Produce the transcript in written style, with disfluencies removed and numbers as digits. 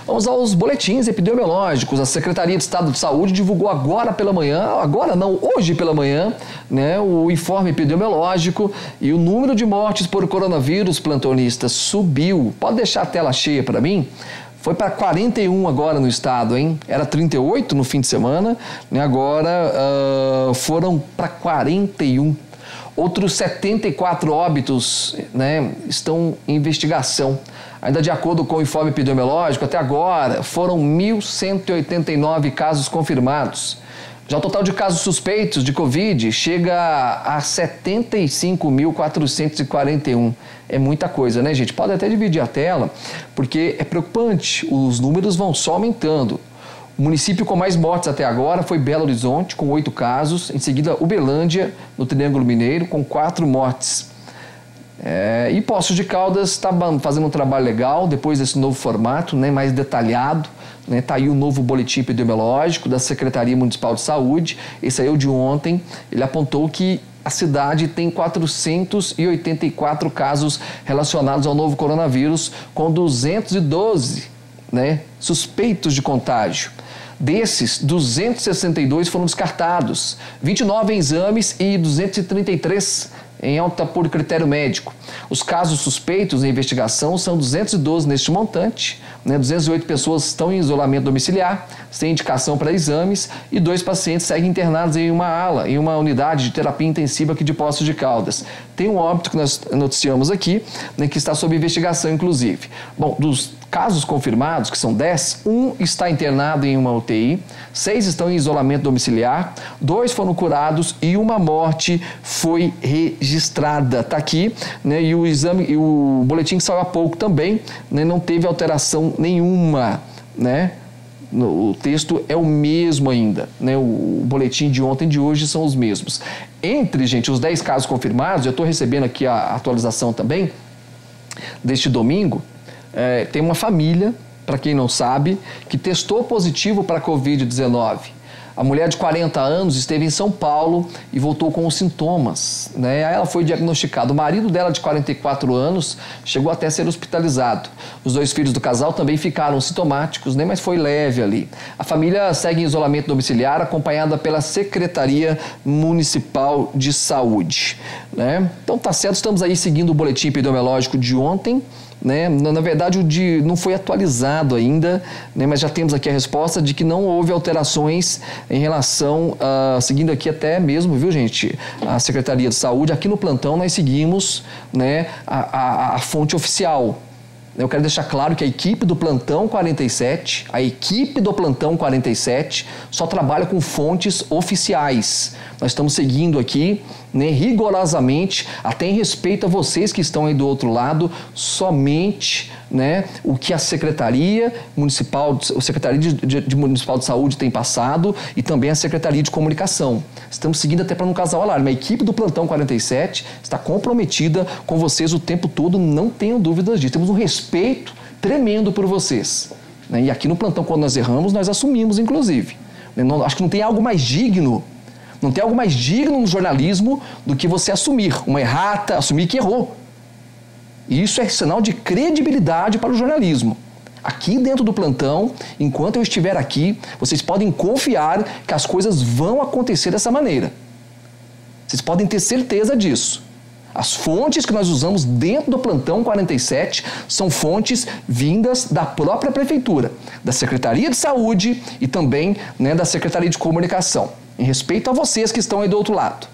Vamos aos boletins epidemiológicos. A Secretaria de Estado de Saúde divulgou hoje pela manhã, né, o informe epidemiológico e o número de mortes por coronavírus, plantonistas, subiu. Pode deixar a tela cheia para mim? Foi para 41 agora no estado, hein? Era 38 no fim de semana, né? Agora foram para 41. Outros 74 óbitos, né, estão em investigação. Ainda de acordo com o informe epidemiológico, até agora foram 1.189 casos confirmados. Já o total de casos suspeitos de Covid chega a 75.441. É muita coisa, né, gente? Pode até dividir a tela, porque é preocupante. Os números vão só aumentando. O município com mais mortes até agora foi Belo Horizonte, com 8 casos. Em seguida, Uberlândia, no Triângulo Mineiro, com 4 mortes. E Poços de Caldas está fazendo um trabalho legal, depois desse novo formato, né, mais detalhado. Está aí o novo boletim epidemiológico da Secretaria Municipal de Saúde. Esse aí é o de ontem. Ele apontou que a cidade tem 484 casos relacionados ao novo coronavírus, com 212, né, suspeitos de contágio. Desses, 262 foram descartados, 29 em exames e 233 em alta por critério médico. Os casos suspeitos em investigação são 212 neste montante, né? 208 pessoas estão em isolamento domiciliar, sem indicação para exames, e 2 pacientes seguem internados em uma ala, em uma unidade de terapia intensiva aqui de Poços de Caldas. Tem um óbito que nós noticiamos aqui, né, que está sob investigação, inclusive. Bom, dos casos confirmados, que são 10, 1 está internado em uma UTI, 6 estão em isolamento domiciliar, 2 foram curados e uma morte foi registrada. Está aqui, né, e o boletim que saiu há pouco também, né, não teve alteração nenhuma, né? O texto é o mesmo ainda, né? O boletim de ontem e de hoje são os mesmos. Entre, gente, os 10 casos confirmados, eu estou recebendo aqui a atualização também deste domingo. Tem uma família, para quem não sabe, que testou positivo para a Covid-19. A mulher de 40 anos esteve em São Paulo e voltou com os sintomas, né? Aí ela foi diagnosticada. O marido dela, de 44 anos, chegou até a ser hospitalizado. Os 2 filhos do casal também ficaram sintomáticos, né? Mas foi leve ali. A família segue em isolamento domiciliar, acompanhada pela Secretaria Municipal de Saúde, né? Então tá certo, estamos aí seguindo o boletim epidemiológico de ontem, né? Na verdade, não foi atualizado ainda, né? Mas já temos aqui a resposta de que não houve alterações em relação, seguindo aqui até mesmo, viu, gente, a Secretaria de Saúde. Aqui no plantão nós seguimos, né, a fonte oficial. Eu quero deixar claro que a equipe do Plantão 47, só trabalha com fontes oficiais. Nós estamos seguindo aqui, né, rigorosamente, até em respeito a vocês que estão aí do outro lado, somente, né, o que a Secretaria Municipal de Saúde tem passado e também a Secretaria de Comunicação. Estamos seguindo até para não causar alarme. A equipe do Plantão 47 está comprometida com vocês o tempo todo, não tenham dúvidas disso. Temos um respeito tremendo por vocês, né? E aqui no Plantão, quando nós erramos, nós assumimos, inclusive. Acho que não tem algo mais digno. Não tem algo mais digno no jornalismo do que você assumir uma errata, assumir que errou. E isso é sinal de credibilidade para o jornalismo. Aqui dentro do plantão, enquanto eu estiver aqui, vocês podem confiar que as coisas vão acontecer dessa maneira. Vocês podem ter certeza disso. As fontes que nós usamos dentro do Plantão 47 são fontes vindas da própria Prefeitura, da Secretaria de Saúde e também, né, da Secretaria de Comunicação, em respeito a vocês que estão aí do outro lado.